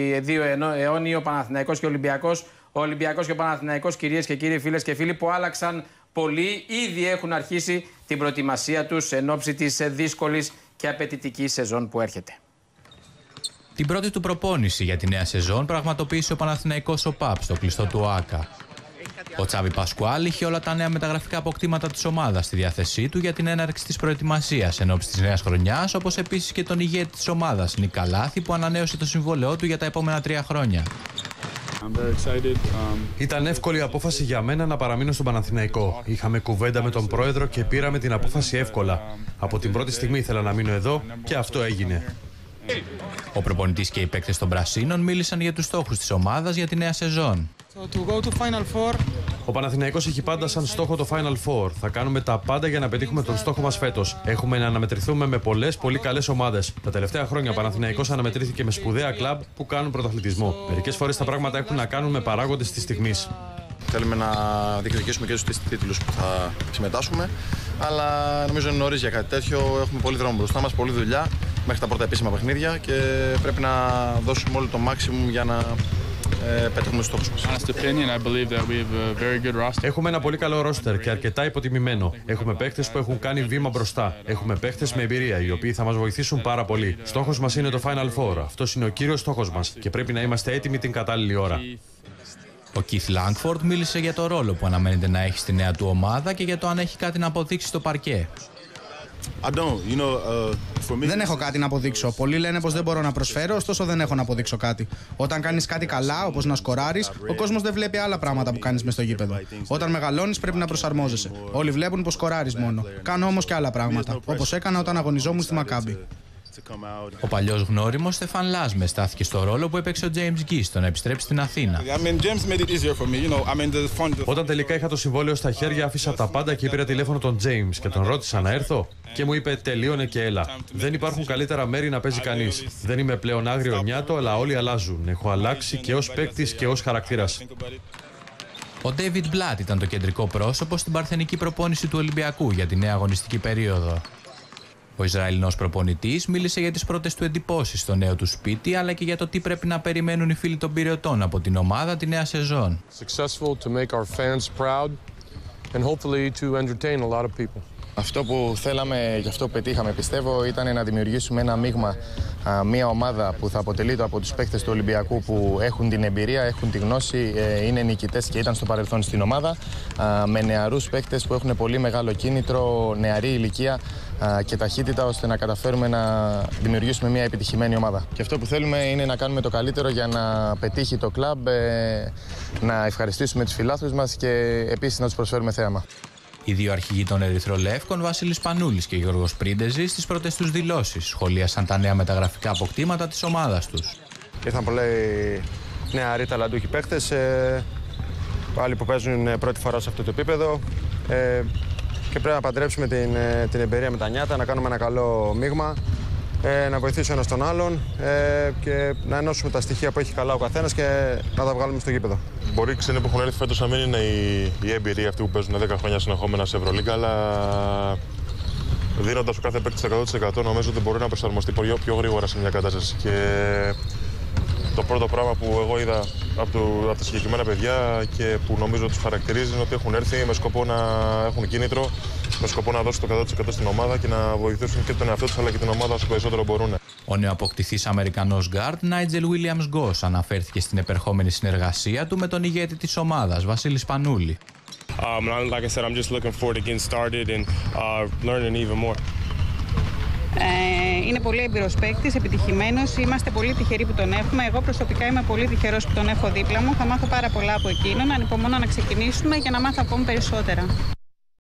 δύο αιώνιοι, ο Παναθηναϊκός και ο Ολυμπιακός. Ο Ολυμπιακός και ο Παναθηναϊκός, κυρίες και κύριοι, φίλες και φίλοι, που άλλαξαν πολύ, ήδη έχουν αρχίσει την προετοιμασία τους εν ώψη της δύσκολης και απαιτητικής σεζόν που έρχεται. Την πρώτη του προπόνηση για τη νέα σεζόν πραγματοποίησε ο Παναθηναϊκός ΟΠΑΠ στο κλειστό του ΟΑΚΑ. Ο Τσάβι Πασκουάλ είχε όλα τα νέα μεταγραφικά αποκτήματα της ομάδας στη διάθεσή του για την έναρξη της προετοιμασίας εν ώψη της νέας χρονιάς, όπως επίσης και τον ηγέτη της ομάδας, Νίκα Λάθη, που ανανέωσε το συμβόλαιό του για τα επόμενα 3 χρόνια. Ήταν εύκολη απόφαση για μένα να παραμείνω στον Παναθηναϊκό. Είχαμε κουβέντα με τον πρόεδρο και πήραμε την απόφαση εύκολα. Από την πρώτη στιγμή ήθελα να μείνω εδώ και αυτό έγινε. Ο προπονητής και οι παίκτες των Πρασίνων μίλησαν για τους στόχους της ομάδας για τη νέα σεζόν. Ο Παναθηναϊκός έχει πάντα σαν στόχο το Final Four. Θα κάνουμε τα πάντα για να πετύχουμε τον στόχο μας φέτος. Έχουμε να αναμετρηθούμε με πολλές πολύ καλές ομάδες. Τα τελευταία χρόνια ο Παναθηναϊκός αναμετρήθηκε με σπουδαία κλαμπ που κάνουν πρωταθλητισμό. Μερικές φορές τα πράγματα έχουν να κάνουν με παράγοντες της στιγμής. Θέλουμε να διεκδικήσουμε και τους τίτλους που θα συμμετάσχουμε, αλλά νομίζω είναι νωρίς για κάτι τέτοιο. Έχουμε πολύ δρόμο μπροστά μας, πολλή δουλειά μέχρι τα πρώτα επίσημα παιχνίδια και πρέπει να δώσουμε όλο το maximum για να πετύχουμε τους στόχους μας. Έχουμε ένα πολύ καλό ρόστερ και αρκετά υποτιμημένο. Έχουμε παίκτες που έχουν κάνει βήμα μπροστά. Έχουμε παίκτες με εμπειρία, οι οποίοι θα μας βοηθήσουν πάρα πολύ. Στόχος μας είναι το Final Four. Αυτός είναι ο κύριος στόχος μας και πρέπει να είμαστε έτοιμοι την κατάλληλη ώρα. Ο Κιθ Λάγκφορντ μίλησε για το ρόλο που αναμένεται να έχει στη νέα του ομάδα και για το αν έχει κάτι να αποδείξει στο παρκέ. Δεν έχω κάτι να αποδείξω. Πολλοί λένε πως δεν μπορώ να προσφέρω, ωστόσο δεν έχω να αποδείξω κάτι. Όταν κάνεις κάτι καλά, όπως να σκοράρεις, ο κόσμος δεν βλέπει άλλα πράγματα που κάνεις μες στο γήπεδο. Όταν μεγαλώνεις, πρέπει να προσαρμόζεσαι. Όλοι βλέπουν πως σκοράρεις μόνο. Κάνω όμως και άλλα πράγματα, όπως έκανα όταν αγωνιζόμουν στη Μακάμπι. Ο παλιός γνώριμος Στεφάν Λάσμε στάθηκε στο ρόλο που έπαιξε ο James Gee στο να επιστρέψει στην Αθήνα. Όταν τελικά είχα το συμβόλαιο στα χέρια, άφησα τα πάντα και πήρα τηλέφωνο τον James και τον ρώτησα να έρθω. Και μου είπε: τελείωνε και έλα. Δεν υπάρχουν καλύτερα μέρη να παίζει κανείς. Δεν είμαι πλέον άγριο νιάτο, αλλά όλοι αλλάζουν. Έχω αλλάξει και ως παίκτης και ως χαρακτήρας. Ο David Blatt ήταν το κεντρικό πρόσωπο στην παρθενική προπόνηση του Ολυμπιακού για τη νέα αγωνιστική περίοδο. Ο Ισραηλινός προπονητής μίλησε για τις πρώτες του εντυπώσεις στο νέο του σπίτι, αλλά και για το τι πρέπει να περιμένουν οι φίλοι των Πειραιωτών από την ομάδα τη νέα σεζόν. Αυτό που θέλαμε και αυτό που πετύχαμε, πιστεύω, ήταν να δημιουργήσουμε ένα μείγμα, μια ομάδα που θα αποτελείται από τους παίκτες του Ολυμπιακού που έχουν την εμπειρία, έχουν τη γνώση, είναι νικητές και ήταν στο παρελθόν στην ομάδα, με νεαρούς παίκτες που έχουν πολύ μεγάλο κίνητρο, νεαρή ηλικία και ταχύτητα, ώστε να καταφέρουμε να δημιουργήσουμε μια επιτυχημένη ομάδα. Και αυτό που θέλουμε είναι να κάνουμε το καλύτερο για να πετύχει το κλαμπ, να ευχαριστήσουμε τους φιλάθλους μας και επίσης να τους προσφέρουμε θέαμα. Οι δύο αρχηγοί των Ερυθρολεύκων, Βασίλης Πανούλης και Γιώργος Πρίντεζης, στις πρώτες τους δηλώσεις σχολίασαν τα νέα μεταγραφικά αποκτήματα της ομάδας τους. Ήρθαν πολλοί νεαροί ταλαντούχοι παίχτες, άλλοι που παίζουν πρώτη φορά σε αυτό το επίπεδο και πρέπει να παντρέψουμε την εμπειρία με τα νιάτα, να κάνουμε ένα καλό μείγμα, να βοηθήσουμε ένας τον άλλον και να ενώσουμε τα στοιχεία που έχει καλά ο καθένας και να τα βγάλουμε στο γήπεδο. Μπορεί οι ξένοι που έχουν έρθει φέτος να μην είναι η εμπειρία αυτοί που παίζουν 10 χρόνια συνεχόμενα σε Ευρωλίγκα, αλλά δίνοντας ο κάθε παίκτης 100% νομίζω ότι μπορεί να προσαρμοστεί πιο γρήγορα σε μια κατάσταση. Και το πρώτο πράγμα που εγώ είδα από τα συγκεκριμένα παιδιά και που νομίζω τους χαρακτηρίζει είναι ότι έχουν έρθει με σκοπό να έχουν κίνητρο, με σκοπό να δώσουν το 100% στην ομάδα και να βοηθήσουν και τον εαυτό τους αλλά και την ομάδα όσο περισσότερο μπορούν. Ο νεοαποκτηθής Αμερικανός γκάρντ Νάιτζελ Βίλιαμς Γκος αναφέρθηκε στην επερχόμενη συνεργασία του με τον ηγέτη της ομάδας, Βασίλη Πανούλη. Like I said, I'm just looking forward to getting started and learning even more. Είναι πολύ έμπειρος παίκτης, επιτυχημένος. Είμαστε πολύ τυχεροί που τον έχουμε. Εγώ προσωπικά είμαι πολύ τυχερός που τον έχω δίπλα μου. Θα μάθω πάρα πολλά από εκείνον. Ανυπομονώ να ξεκινήσουμε για να μάθω ακόμη περισσότερα.